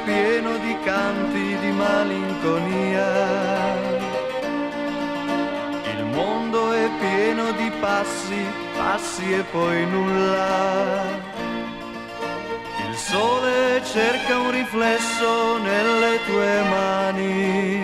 pieno di canti di malinconia. Il mondo è pieno di passi, passi e poi nulla. Il sole cerca un riflesso nelle tue mani.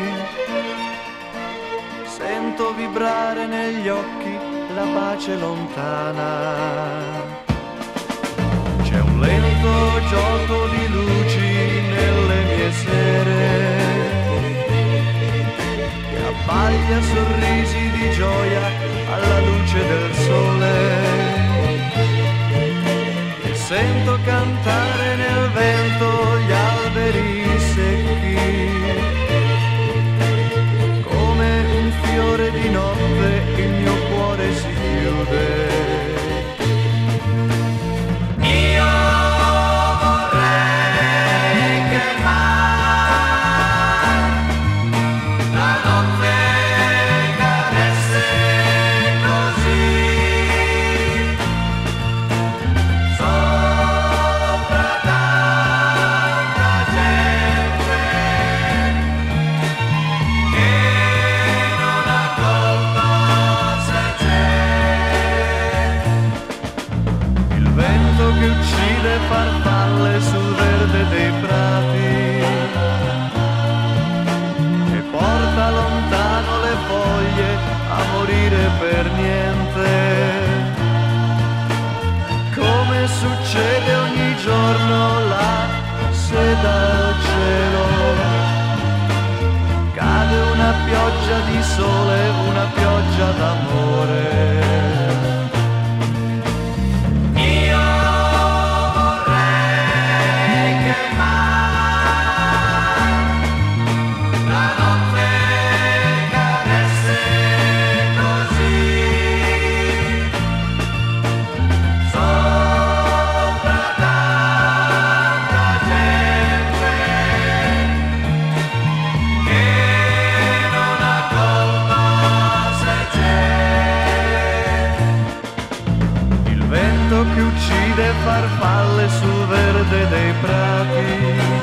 Sento vibrare negli occhi la pace lontana. C'è un lento gioco di luci nelle mie sere che abbaglia sorrisi di gioia alla luce del sole. E sento cantare nel vento gli alberi secchi. Come un fiore di notte il mio cuore si chiude. Che uccide farfalle sul verde dei prati e porta lontano le foglie a morire per niente. Come succede ogni giorno là, se dal cielo cade una pioggia di sole, una pioggia d'amore. Che uccide farfalle sul verde dei prati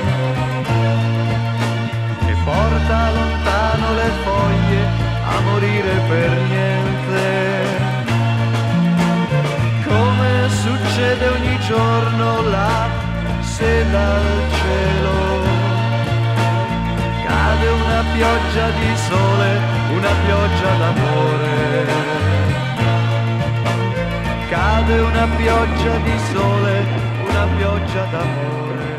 e porta lontano le foglie a morire per niente. Come succede ogni giorno là, se dal cielo cade una pioggia di sole, una pioggia d'amore. Cade una pioggia di sole, una pioggia d'amore.